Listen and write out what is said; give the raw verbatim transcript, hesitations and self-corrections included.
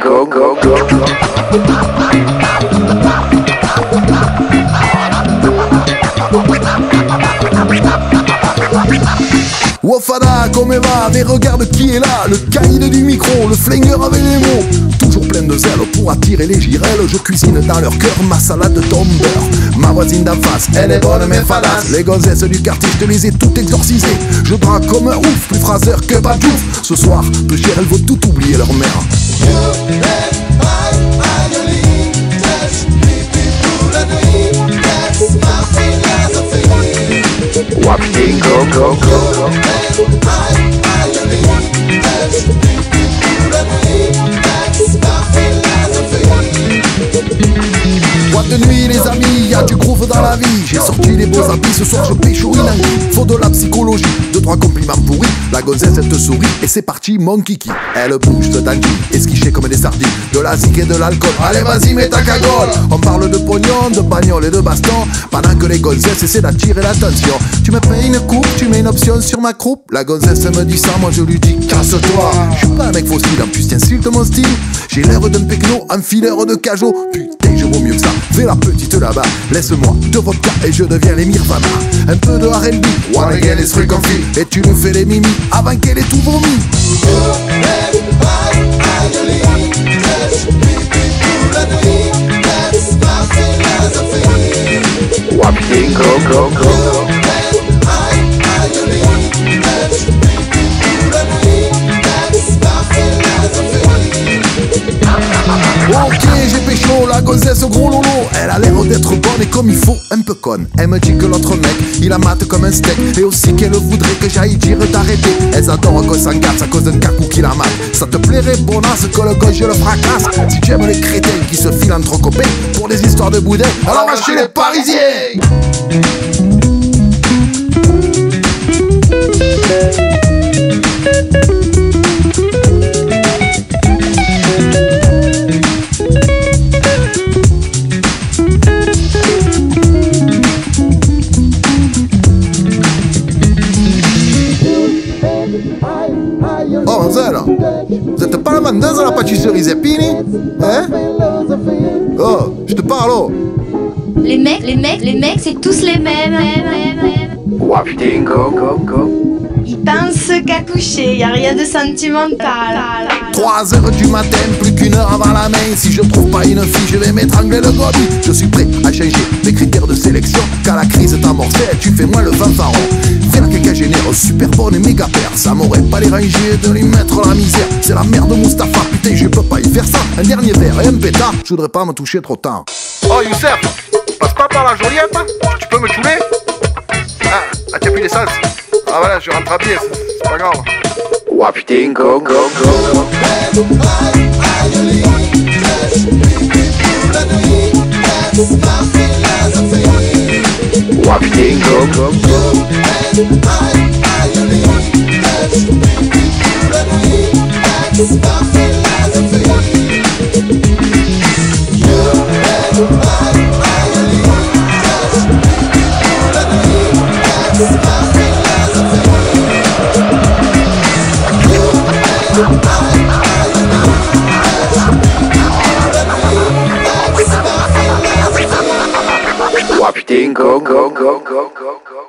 go, go, go. Wofada, comment va? Mais regarde qui est là, le caïd du micro, le flingueur avec les mots. Toujours plein de zèle pour attirer les girelles. Je cuisine dans leur cœur ma salade de tombeur. Ma voisine d'en face, elle est bonne mais fadasse. Les gonzesses du quartier, je te les ai toutes exorcisées. Je drague comme un ouf, plus phraseur que Badjouf. Ce soir, peu cher, elles vont tout oublier leur mère. Wapiti go, go, go. Boîte de nuit les amis, y'a du groove dans la vie. J'ai sorti les beaux habits, ce soir je pécho une anguille. Faut de la psychologie, deux trois compliments pourris. La gonzesse elle te sourit et c'est parti mon kiki. Elle bouge de dingue, esquichée comme des sardines. De la zik et de l'alcool, allez vas-y mets ta cagole. On parle de pognon, de bagnole et de baston. Pendant que les gonzesses essaient d'attirer l'attention. Tu me payes une coupe, tu mets une option sur ma croupe. La gonzesse me dit ça, moi je lui dis casse-toi. Je suis pas un mec faux style, en plus t'insultes mon style. J'ai l'air d'un pecno, un fileur de cajot. Putain je vaux mieux que ça, fais la petite là-bas. Laisse-moi de vodka et je deviens les Nirvana. Un peu de R and B, wanna get this freak on feel. Et tu nous fais les mimi avant qu'elle ait tout vomi. Wapiti go, go, go. Ok, j'ai pécho la gonzesse au gros lolo. Elle a l'air d'être bonne et comme il faut, un peu conne. Elle me dit que l'autre mec, il la mate comme un steak. Et aussi qu'elle voudrait que j'aille dire d'arrêter. Elles adorent qu'on s'engasse à cause d'un cacou qui la mate. Ça te plairait, bonasse, que le gauche je le fracasse. Si tu aimes les crétins qui se filent entre copains pour des histoires de boudin, alors va chez les Parisiens. Oh Zella, vous êtes pas la vendeuse à la pâtisserie Zeppini? Hein? Oh, je te parle oh. Les mecs, les mecs, les mecs, c'est tous les mêmes. Wapiti go, go, go. Ils pensent qu'à coucher, y a rien de sentimental. Trois heures du matin, plus qu'une heure avant la main. Si je trouve pas une fille, je vais m'étrangler le gobi. Je suis prêt à changer mes critères de sélection. Quand la crise t'amorcelle, tu fais moins le fanfaron. Fais la quinquagénaire, super bonne et méga père. Ça m'aurait pas dérangé de lui mettre la misère. C'est la mère de Mustapha, putain je peux pas y faire ça. Un dernier verre et un pétard, je voudrais pas me toucher trop tard. Oh Youssef, passe pas par la Joliette, tu peux me chouler? Ah, ah t'as plus d'essence? Ah voilà, je rentre à pied, c'est pas grave. Wapiti go, go, go. Wapiti go, go, go. Wapiti go, go, go, go, go, go.